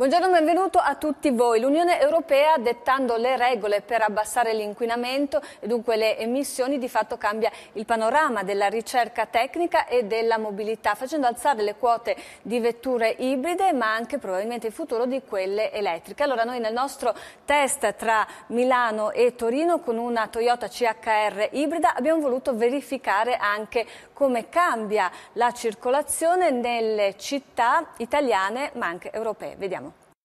Buongiorno e benvenuto a tutti voi. L'Unione Europea, dettando le regole per abbassare l'inquinamento e dunque le emissioni, di fatto cambia il panorama della ricerca tecnica e della mobilità, facendo alzare le quote di vetture ibride, ma anche probabilmente il futuro di quelle elettriche. Allora noi nel nostro test tra Milano e Torino con una Toyota CHR ibrida abbiamo voluto verificare anche come cambia la circolazione nelle città italiane ma anche europee. Vediamo.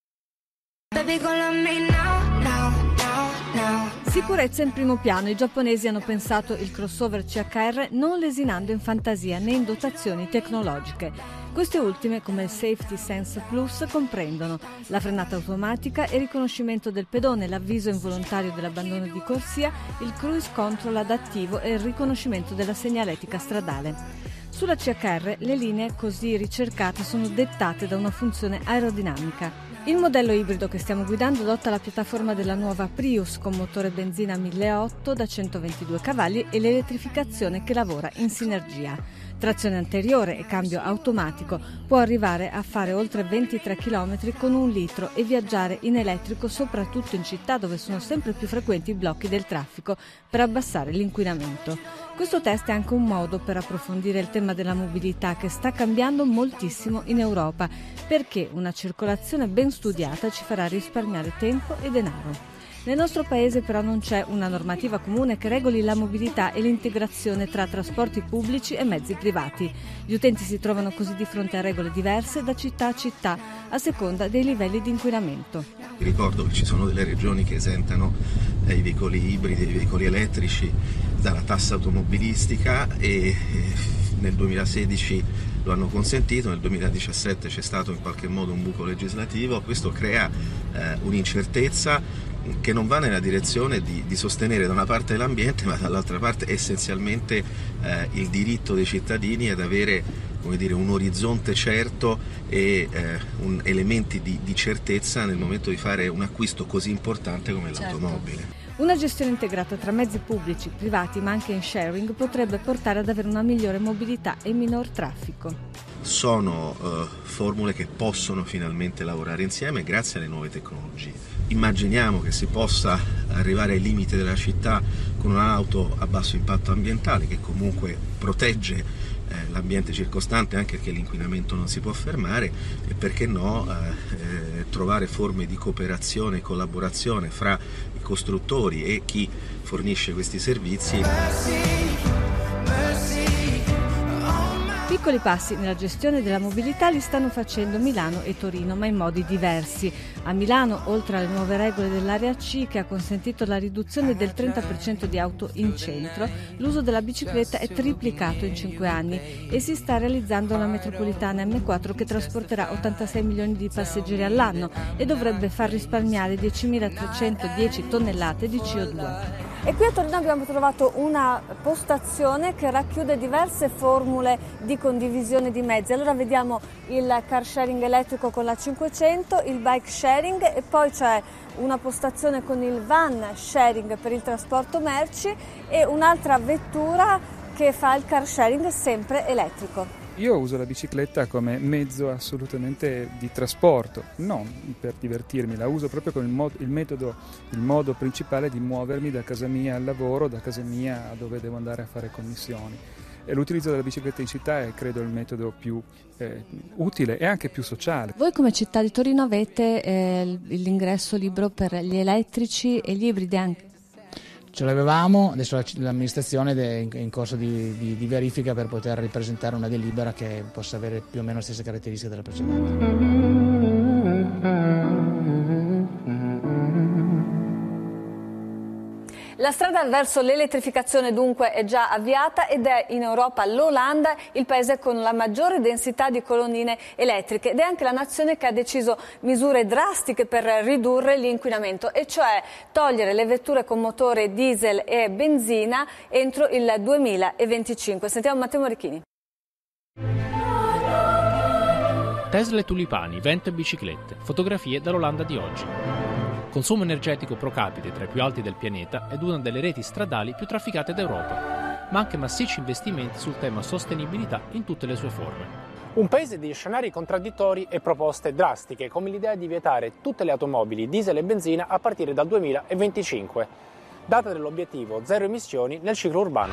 Sicurezza in primo piano. I giapponesi hanno pensato il crossover CHR non lesinando in fantasia né in dotazioni tecnologiche. Queste ultime, come il Safety Sense Plus, comprendono la frenata automatica e riconoscimento del pedone, l'avviso involontario dell'abbandono di corsia, il cruise control adattivo e il riconoscimento della segnaletica stradale. Sulla CHR le linee così ricercate sono dettate da una funzione aerodinamica. Il modello ibrido che stiamo guidando adotta la piattaforma della nuova Prius con motore benzina 1.800 da 122 cavalli e l'elettrificazione che lavora in sinergia. Trazione anteriore e cambio automatico, può arrivare a fare oltre 23 km con 1 litro e viaggiare in elettrico soprattutto in città dove sono sempre più frequenti i blocchi del traffico per abbassare l'inquinamento. Questo test è anche un modo per approfondire il tema della mobilità che sta cambiando moltissimo in Europa, perché una circolazione ben studiata ci farà risparmiare tempo e denaro. Nel nostro paese però non c'è una normativa comune che regoli la mobilità e l'integrazione tra trasporti pubblici e mezzi privati. Gli utenti si trovano così di fronte a regole diverse da città a città, a seconda dei livelli di inquinamento. Ricordo che ci sono delle regioni che esentano i veicoli ibridi e i veicoli elettrici dalla tassa automobilistica e nel 2016 lo hanno consentito, nel 2017 c'è stato in qualche modo un buco legislativo. Questo crea un'incertezza che non va nella direzione di sostenere da una parte l'ambiente, ma dall'altra parte essenzialmente il diritto dei cittadini ad avere, come dire, un orizzonte certo e elementi di certezza nel momento di fare un acquisto così importante come l'automobile. Una gestione integrata tra mezzi pubblici, privati ma anche in sharing potrebbe portare ad avere una migliore mobilità e minor traffico. Sono formule che possono finalmente lavorare insieme grazie alle nuove tecnologie. Immaginiamo che si possa arrivare ai limiti della città con un'auto a basso impatto ambientale che comunque protegge l'ambiente circostante anche perché l'inquinamento non si può fermare e perché no trovare forme di cooperazione e collaborazione fra i costruttori e chi fornisce questi servizi. Piccoli passi nella gestione della mobilità li stanno facendo Milano e Torino, ma in modi diversi. A Milano, oltre alle nuove regole dell'area C che ha consentito la riduzione del 30% di auto in centro, l'uso della bicicletta è triplicato in 5 anni e si sta realizzando la metropolitana M4 che trasporterà 86 milioni di passeggeri all'anno e dovrebbe far risparmiare 10.310 tonnellate di CO2. E qui a Torino abbiamo trovato una postazione che racchiude diverse formule di condivisione di mezzi. Allora vediamo il car sharing elettrico con la 500, il bike sharing e poi c'è una postazione con il van sharing per il trasporto merci e un'altra vettura che fa il car sharing sempre elettrico. Io uso la bicicletta come mezzo assolutamente di trasporto, non per divertirmi, la uso proprio come il modo principale di muovermi da casa mia al lavoro, da casa mia a dove devo andare a fare commissioni. E l'utilizzo della bicicletta in città è, credo, il metodo più utile e anche più sociale. Voi come città di Torino avete l'ingresso libero per gli elettrici e gli ibridi anche? Ce l'avevamo, adesso l'amministrazione è in corso di verifica per poter ripresentare una delibera che possa avere più o meno le stesse caratteristiche della precedente. La strada verso l'elettrificazione dunque è già avviata ed è in Europa l'Olanda il paese con la maggiore densità di colonnine elettriche ed è anche la nazione che ha deciso misure drastiche per ridurre l'inquinamento e cioè togliere le vetture con motore diesel e benzina entro il 2025. Sentiamo Matteo Morichini. Tesla e tulipani, vento e biciclette, fotografie dall'Olanda di oggi. Consumo energetico pro capite tra i più alti del pianeta ed una delle reti stradali più trafficate d'Europa, ma anche massicci investimenti sul tema sostenibilità in tutte le sue forme. Un paese di scenari contraddittori e proposte drastiche, come l'idea di vietare tutte le automobili diesel e benzina a partire dal 2025, data dell'obiettivo zero emissioni nel ciclo urbano.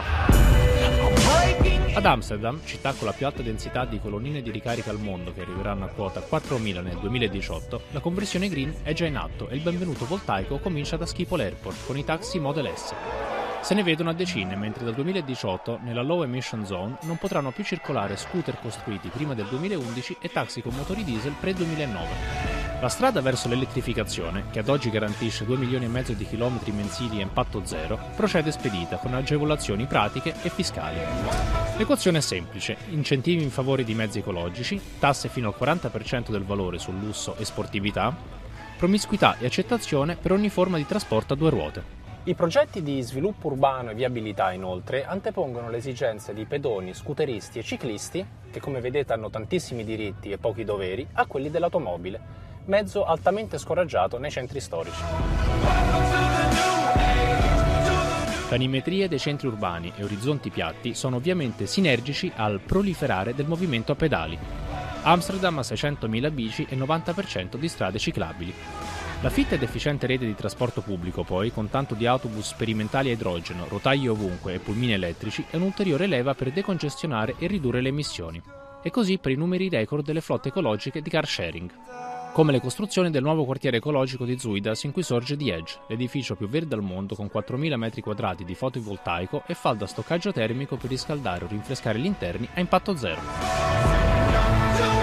Ad Amsterdam, città con la più alta densità di colonnine di ricarica al mondo che arriveranno a quota 4.000 nel 2018, la conversione green è già in atto e il benvenuto voltaico comincia da Schiphol Airport con i taxi Model S. Se ne vedono a decine, mentre dal 2018 nella Low Emission Zone non potranno più circolare scooter costruiti prima del 2011 e taxi con motori diesel pre-2009. La strada verso l'elettrificazione, che ad oggi garantisce 2,5 milioni di chilometri mensili a impatto zero, procede spedita con agevolazioni pratiche e fiscali. L'equazione è semplice: incentivi in favore di mezzi ecologici, tasse fino al 40% del valore sul lusso e sportività, promiscuità e accettazione per ogni forma di trasporto a due ruote. I progetti di sviluppo urbano e viabilità, inoltre, antepongono le esigenze di pedoni, scooteristi e ciclisti, che come vedete hanno tantissimi diritti e pochi doveri, a quelli dell'automobile, mezzo altamente scoraggiato nei centri storici. Planimetrie dei centri urbani e orizzonti piatti sono ovviamente sinergici al proliferare del movimento a pedali. Amsterdam ha 600.000 bici e 90% di strade ciclabili. La fitta ed efficiente rete di trasporto pubblico, poi, con tanto di autobus sperimentali a idrogeno, rotaie ovunque e pulmini elettrici, è un'ulteriore leva per decongestionare e ridurre le emissioni. E così per i numeri record delle flotte ecologiche di car sharing. Come le costruzioni del nuovo quartiere ecologico di Zuidas in cui sorge The Edge, l'edificio più verde al mondo con 4.000 metri quadrati di fotovoltaico e falda stoccaggio termico per riscaldare o rinfrescare gli interni a impatto zero.